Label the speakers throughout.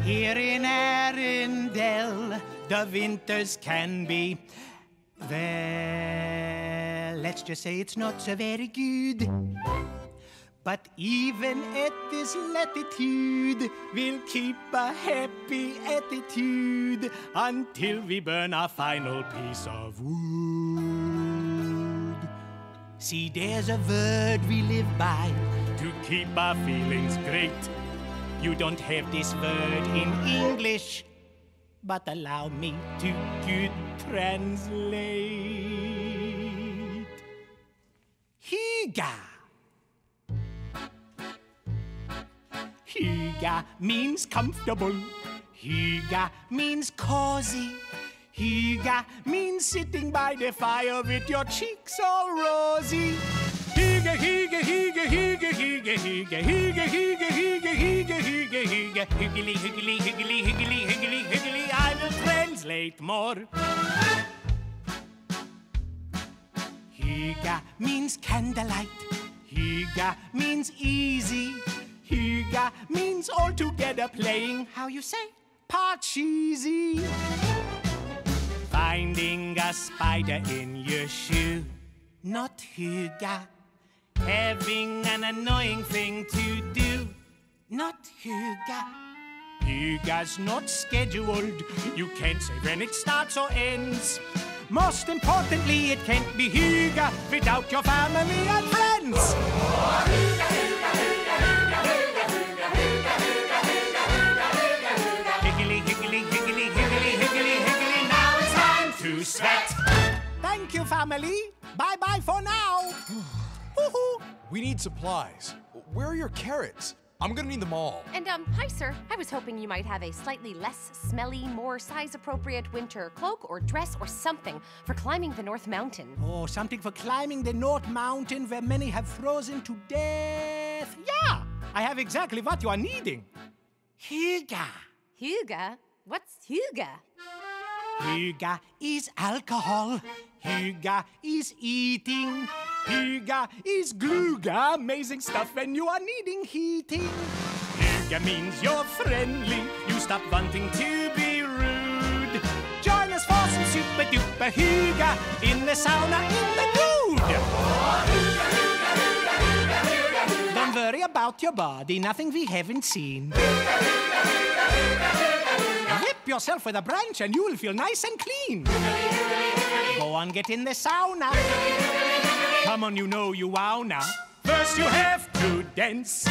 Speaker 1: Here in Arendelle, the winters can be, well, let's just say it's not so very good. But even at this latitude, we'll keep a happy attitude until we burn our final piece of wood. See, there's a word we live by to keep our feelings great. You don't have this word in English, but allow me to good translate. Hygge. Hygge means comfortable. Hygge means cozy. Hygge means sitting by the fire with your cheeks all rosy. Hygge, hygge, hygge, hygge, hygge, hygge, hygge, hygge, hygge, hygge, hygge, hygge, hyggelig, hyggelig, hyggelig, hyggelig, hyggelig, hyggelig. I will translate more. Hygge means candlelight. Hygge means easy. Hygge means all together playing, how you say, parcheesi. Finding a spider in your shoe, not hygge. Having an annoying thing to do, not hygge. Hygge's not scheduled, you can't say when it starts or ends. Most importantly, it can't be hygge without your family and friends. To sweat. Thank you, family. Bye-bye for now.
Speaker 2: We need supplies. Where are your carrots? I'm gonna need them all.
Speaker 3: And, hi, sir. I was hoping you might have a slightly less smelly, more size-appropriate winter cloak or dress or something for climbing the North Mountain.
Speaker 1: Oh, something for climbing the North Mountain where many have frozen to death. Yeah, I have exactly what you are needing. Hygge.
Speaker 3: Hygge? What's hygge?
Speaker 1: Hygge is alcohol. Hygge is eating. Hygge is gluge, amazing stuff when you are needing heating. Hygge means you're friendly. You stop wanting to be rude. Join us for some super duper hygge in the sauna in the nude. Don't worry about your body, nothing we haven't seen. Whip yourself with a branch and you will feel nice and clean. Go on, get in the sauna. Come on, you know you wanna. First you have to dance.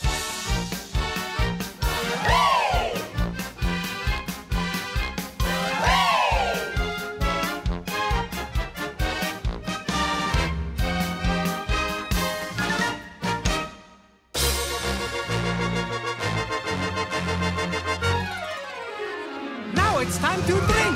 Speaker 1: Now it's time to drink.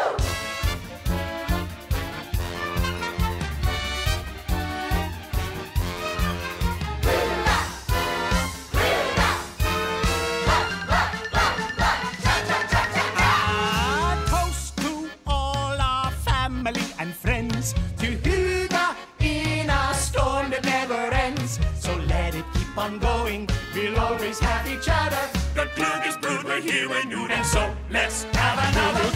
Speaker 1: Toast to all our family and friends, to hygge in a storm that never ends. So let it keep on going, we'll always have each other. The glug is brewed, we're here, we're nude, and so let's have another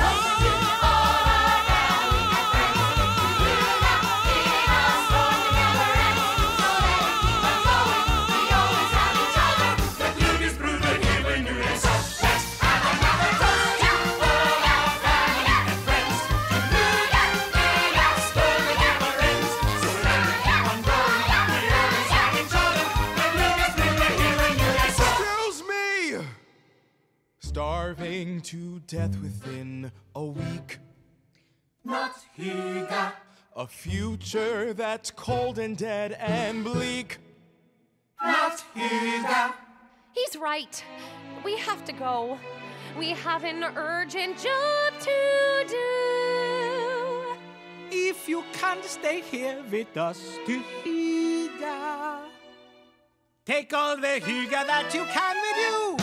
Speaker 2: Starving to death within a week.
Speaker 1: Not hygge.
Speaker 2: A future that's cold and dead and bleak.
Speaker 1: Not hygge.
Speaker 3: He's right. We have to go. We have an urgent job to do.
Speaker 1: If you can't stay here with us to hygge, take all the hygge that you can with you.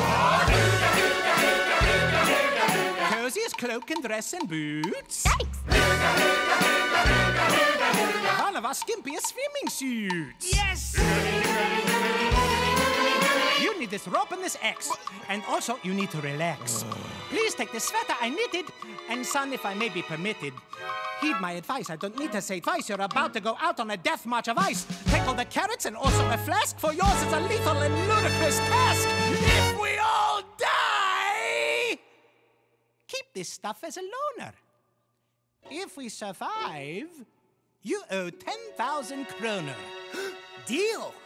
Speaker 1: Coziest cloak and dress and boots.
Speaker 3: Thanks.
Speaker 1: One of our skimpiest swimming suits.
Speaker 4: Yes!
Speaker 1: You need this rope and this X. And also, you need to relax. Please take this sweater I knitted. And son, if I may be permitted, heed my advice. I don't need to say twice. You're about to go out on a death march of ice. Take all the carrots and also a flask, for yours is a lethal and ludicrous task. If we all die, keep this stuff as a loner. If we survive, you owe 10,000 kroner. Deal.